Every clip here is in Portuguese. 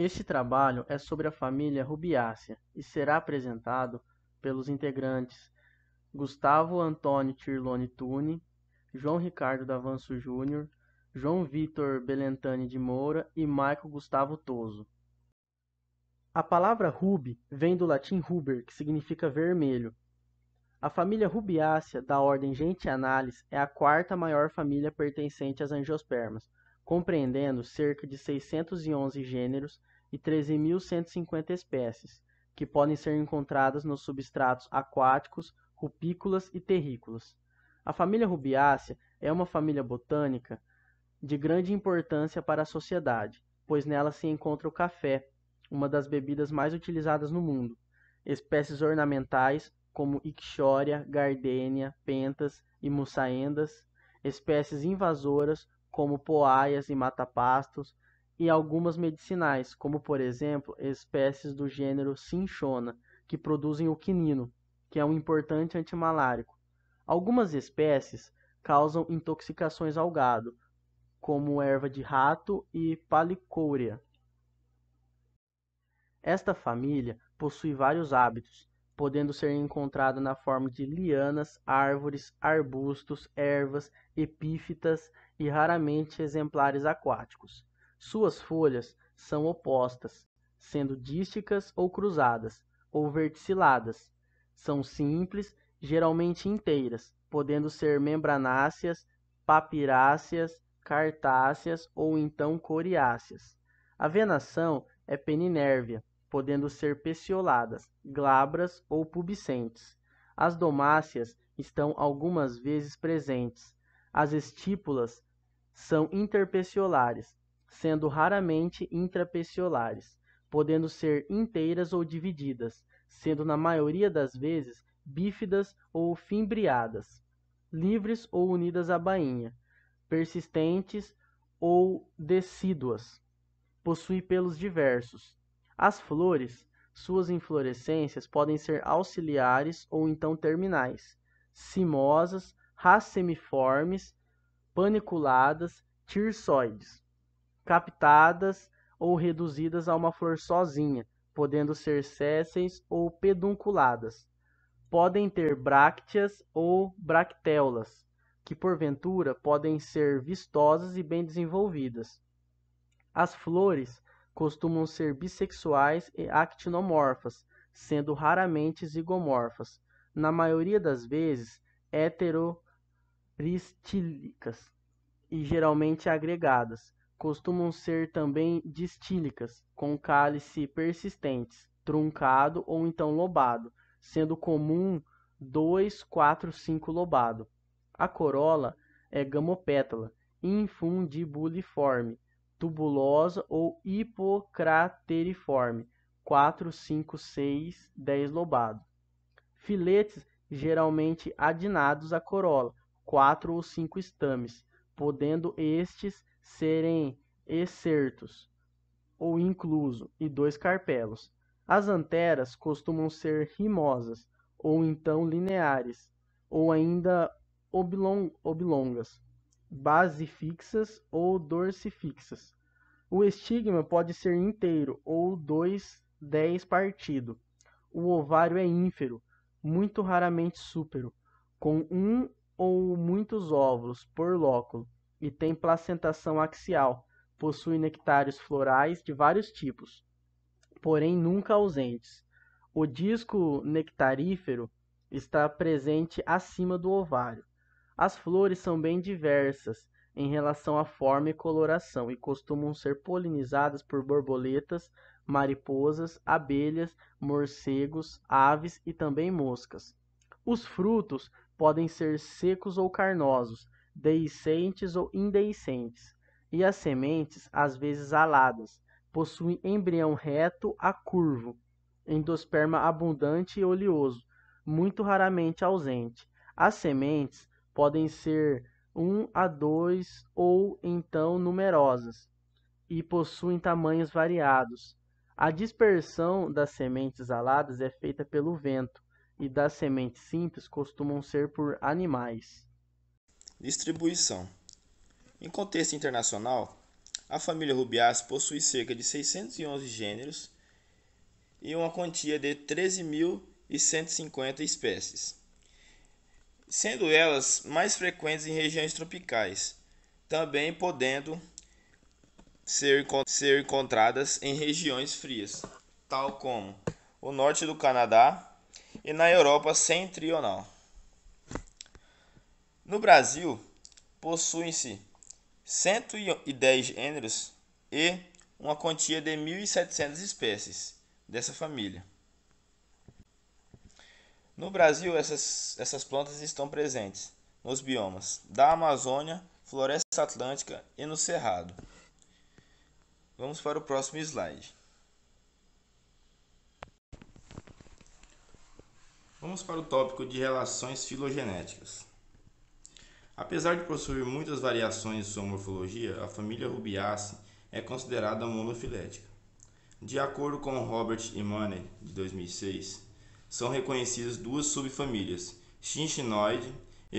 Este trabalho é sobre a família Rubiácea e será apresentado pelos integrantes Gustavo Antônio Tirlone Tune, João Ricardo Davanço Júnior, João Vitor Belentani de Moura e Maico Gustavo Toso. A palavra rubi vem do latim ruber, que significa vermelho. A família Rubiácea, da ordem Gentianalis, é a quarta maior família pertencente às angiospermas, compreendendo cerca de 611 gêneros e 13.150 espécies, que podem ser encontradas nos substratos aquáticos, rupícolas e terrícolas. A família Rubiácea é uma família botânica de grande importância para a sociedade, pois nela se encontra o café, uma das bebidas mais utilizadas no mundo, espécies ornamentais como Ixoria, Gardenia, Pentas e Mussaendas, espécies invasoras como poaias e matapastos, e algumas medicinais, como por exemplo espécies do gênero Cinchona, que produzem o quinino, que é um importante antimalárico. Algumas espécies causam intoxicações ao gado, como erva de rato e palicourea. Esta família possui vários hábitos, podendo ser encontrada na forma de lianas, árvores, arbustos, ervas, epífitas e raramente exemplares aquáticos. Suas folhas são opostas, sendo dísticas ou cruzadas, ou verticiladas. São simples, geralmente inteiras, podendo ser membranáceas, papiráceas, cartáceas ou então coriáceas. A venação é peninérvia, podendo ser pecioladas, glabras ou pubescentes. As domáceas estão algumas vezes presentes. As estípulas são interpeciolares, sendo raramente intrapeciolares, podendo ser inteiras ou divididas, sendo na maioria das vezes bífidas ou fimbriadas, livres ou unidas à bainha, persistentes ou decíduas. Possui pelos diversos. As flores, suas inflorescências podem ser auxiliares ou então terminais, cimosas, racemiformes, paniculadas, tirsoides, captadas ou reduzidas a uma flor sozinha, podendo ser sésseis ou pedunculadas. Podem ter brácteas ou bractéolas, que porventura podem ser vistosas e bem desenvolvidas. As flores costumam ser bissexuais e actinomorfas, sendo raramente zigomorfas, na maioria das vezes heteroristílicas e geralmente agregadas. Costumam ser também distílicas, com cálice persistentes, truncado ou então lobado, sendo comum 2, 4, 5 lobado. A corola é gamopétala, infundibuliforme, tubulosa ou hipocrateriforme, 4, 5, 6, 10 lobado. Filetes geralmente adinados à corola, 4 ou 5 estames, podendo estes serem excertos ou incluso e 2 carpelos. As anteras costumam ser rimosas ou então lineares, ou ainda oblongas, basifixas ou dorsifixas. O estigma pode ser inteiro ou 2-10 partido. O ovário é ínfero, muito raramente súpero, com um ou muitos óvulos por lóculo, e tem placentação axial. Possui nectários florais de vários tipos, porém nunca ausentes. O disco nectarífero está presente acima do ovário. As flores são bem diversas em relação à forma e coloração e costumam ser polinizadas por borboletas, mariposas, abelhas, morcegos, aves e também moscas. Os frutos podem ser secos ou carnosos, deiscentes ou indeiscentes, e as sementes, às vezes aladas, possuem embrião reto a curvo, endosperma abundante e oleoso, muito raramente ausente. As sementes podem ser 1 a 2 ou então numerosas, e possuem tamanhos variados. A dispersão das sementes aladas é feita pelo vento, e das sementes simples costumam ser por animais. Distribuição. Em contexto internacional, a família Rubiaceae possui cerca de 611 gêneros e uma quantia de 13.150 espécies, sendo elas mais frequentes em regiões tropicais, também podendo ser encontradas em regiões frias, tal como o norte do Canadá e na Europa Setentrional. No Brasil, possuem-se 110 gêneros e uma quantia de 1.700 espécies dessa família. No Brasil, essas plantas estão presentes nos biomas da Amazônia, Floresta Atlântica e no Cerrado. Vamos para o próximo slide. Vamos para o tópico de relações filogenéticas. Apesar de possuir muitas variações em sua morfologia, a família Rubiaceae é considerada monofilética. De acordo com Robert e Money, de 2006, são reconhecidas duas subfamílias, Cinchinoide e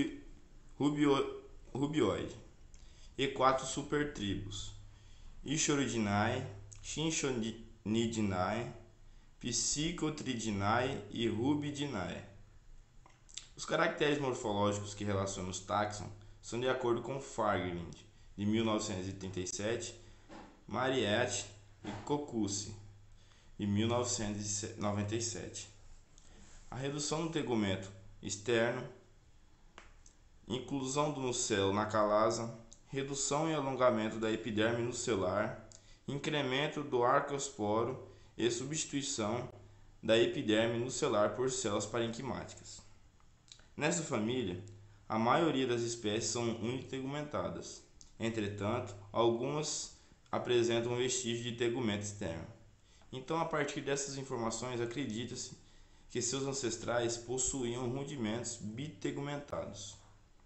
Rubioide, e quatro supertribos, Ichoridinae, Cinchonidinae, Psychotridinae e Rubidinae. Os caracteres morfológicos que relacionam os táxons são de acordo com Fagerling, de 1937, Mariette e Kokushi, de 1997. A redução do tegumento externo, inclusão do nucelo na calasa, redução e alongamento da epiderme nucelar, incremento do arqueosporo e substituição da epiderme nucelar por células parenquimáticas. Nessa família, a maioria das espécies são unitegumentadas. Entretanto, algumas apresentam vestígios de tegumento externo. Então, a partir dessas informações, acredita-se que seus ancestrais possuíam rudimentos bitegumentados.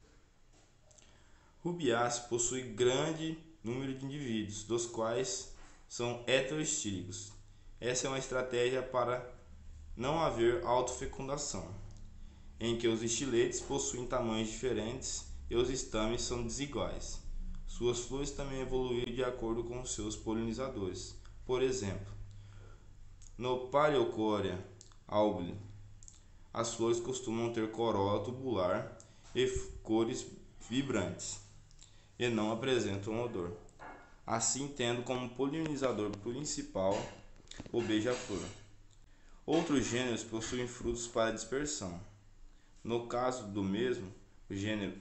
Rubiaceae possui grande número de indivíduos, dos quais são heteroestílicos. Essa é uma estratégia para não haver autofecundação, em que os estiletes possuem tamanhos diferentes e os estames são desiguais. Suas flores também evoluíram de acordo com seus polinizadores. Por exemplo, no Paleocorea albuli, as flores costumam ter corola tubular e cores vibrantes, e não apresentam odor, assim tendo como polinizador principal o beija-flor. Outros gêneros possuem frutos para dispersão. No caso do mesmo gênero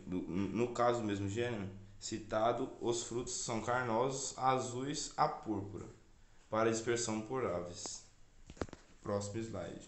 citado, os frutos são carnosos, azuis a púrpura, para dispersão por aves. Próximo slide.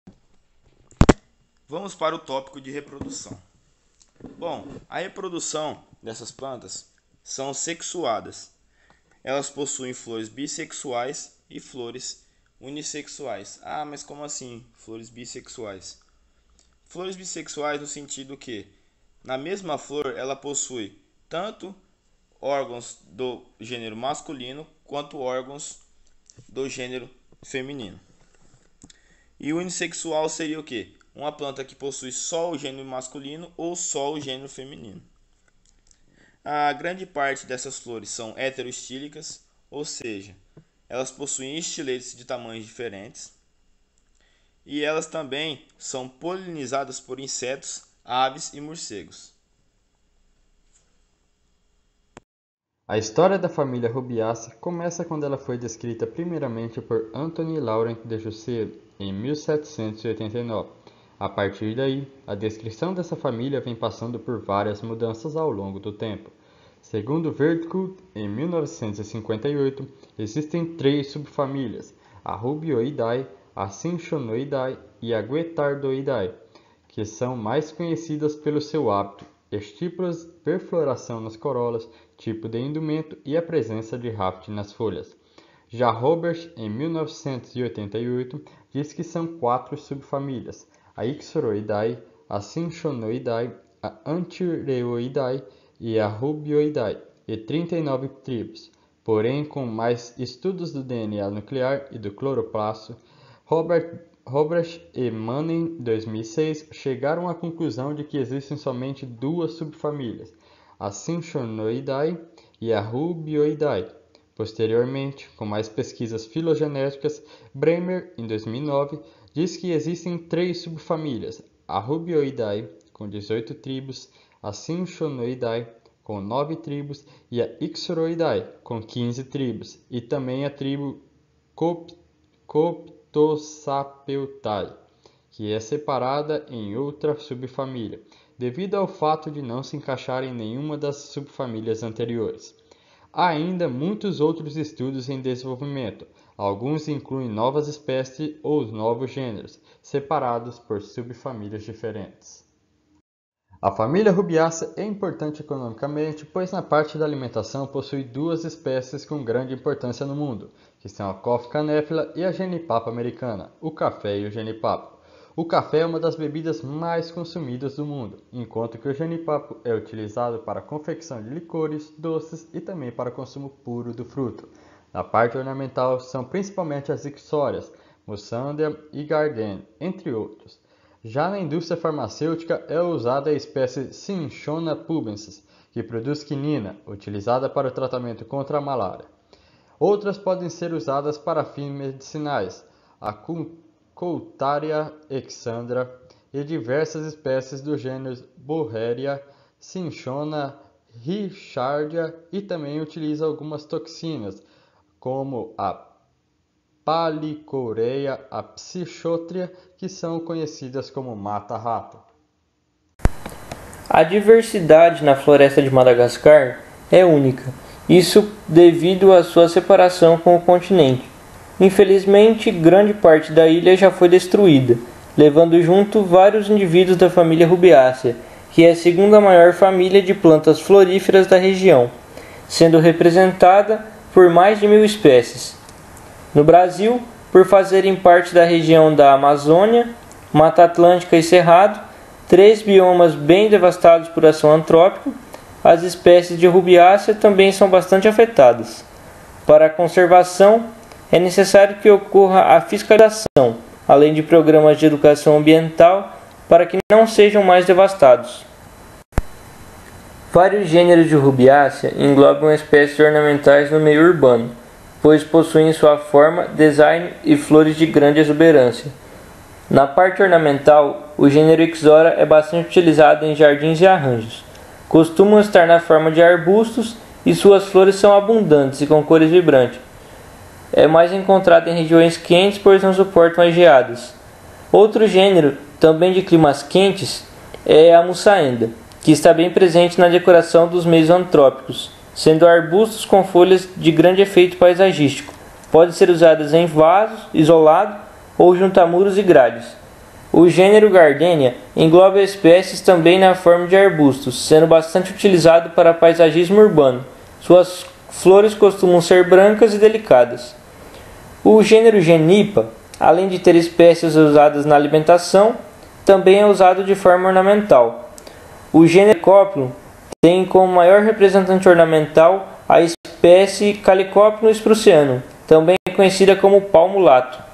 Vamos para o tópico de reprodução. Bom, a reprodução dessas plantas são sexuadas. Elas possuem flores bissexuais e flores unissexuais. Ah, mas como assim flores bissexuais? Flores bissexuais no sentido que, na mesma flor, ela possui tanto órgãos do gênero masculino quanto órgãos do gênero feminino. E unissexual seria o quê? Uma planta que possui só o gênero masculino ou só o gênero feminino. A grande parte dessas flores são heteroestílicas, ou seja, elas possuem estiletes de tamanhos diferentes. E elas também são polinizadas por insetos, aves e morcegos. A história da família Rubiaceae começa quando ela foi descrita primeiramente por Anthony Laurent de Jussieu em 1789. A partir daí, a descrição dessa família vem passando por várias mudanças ao longo do tempo. Segundo Verdcourt, em 1958, existem 3 subfamílias: a Rubioidae, a Cinchonoidae e a Guettardoidae, que são mais conhecidas pelo seu hábito, estípulas, perfloração nas corolas, tipo de indumento e a presença de raft nas folhas. Já Robert, em 1988, diz que são 4 subfamílias: a Ixoroidae, a Cinchonoidae, a Antireoidae e a Rubioidae, e 39 tribos. Porém, com mais estudos do DNA nuclear e do cloroplasto, Robert e Manning, 2006, chegaram à conclusão de que existem somente 2 subfamílias: a Cinchonoidae, e a Rubioidae. Posteriormente, com mais pesquisas filogenéticas, Bremer, em 2009, diz que existem 3 subfamílias: a Rubioidae, com 18 tribos, a Cinchonoidae, com 9 tribos, e a Ixoroidae, com 15 tribos, e também a tribo Coptosapeutae, que é separada em outra subfamília, devido ao fato de não se encaixar em nenhuma das subfamílias anteriores. Há ainda muitos outros estudos em desenvolvimento. Alguns incluem novas espécies ou novos gêneros, separados por subfamílias diferentes. A família Rubiaceae é importante economicamente, pois na parte da alimentação possui 2 espécies com grande importância no mundo, que são a Coffea canephila e a Genipapo americana, o café e o genipapo. O café é uma das bebidas mais consumidas do mundo, enquanto que o genipapo é utilizado para a confecção de licores, doces e também para consumo puro do fruto. Na parte ornamental são principalmente as ixórias, Mussandia e Gardenia, entre outros. Já na indústria farmacêutica é usada a espécie Cinchona pubensis, que produz quinina, utilizada para o tratamento contra a malária. Outras podem ser usadas para fins medicinais, a Coultaria exandra e diversas espécies do gênero Borreria, Cinchona richardia, e também utiliza algumas toxinas, como a Palicoreia, a Psichotria, que são conhecidas como mata-rato. A diversidade na floresta de Madagascar é única, isso devido à sua separação com o continente. Infelizmente, grande parte da ilha já foi destruída, levando junto vários indivíduos da família Rubiaceae, que é a segunda maior família de plantas floríferas da região, sendo representada por mais de 1000 espécies. No Brasil, por fazerem parte da região da Amazônia, Mata Atlântica e Cerrado, 3 biomas bem devastados por ação antrópica, as espécies de Rubiaceae também são bastante afetadas. Para a conservação, é necessário que ocorra a fiscalização, além de programas de educação ambiental, para que não sejam mais devastados. Vários gêneros de Rubiaceae englobam espécies ornamentais no meio urbano, pois possuem sua forma, design e flores de grande exuberância. Na parte ornamental, o gênero Ixora é bastante utilizado em jardins e arranjos. Costumam estar na forma de arbustos e suas flores são abundantes e com cores vibrantes. É mais encontrado em regiões quentes, pois não suportam as geadas. Outro gênero, também de climas quentes, é a Mussaenda, que está bem presente na decoração dos meios antrópicos, sendo arbustos com folhas de grande efeito paisagístico. Podem ser usadas em vasos, isolado ou junto a muros e grades. O gênero Gardenia engloba espécies também na forma de arbustos, sendo bastante utilizado para paisagismo urbano. Suas flores costumam ser brancas e delicadas. O gênero Genipa, além de ter espécies usadas na alimentação, também é usado de forma ornamental. O gênero Calicophyllum tem como maior representante ornamental a espécie Calicophyllum spruceanum, também conhecida como pau mulato.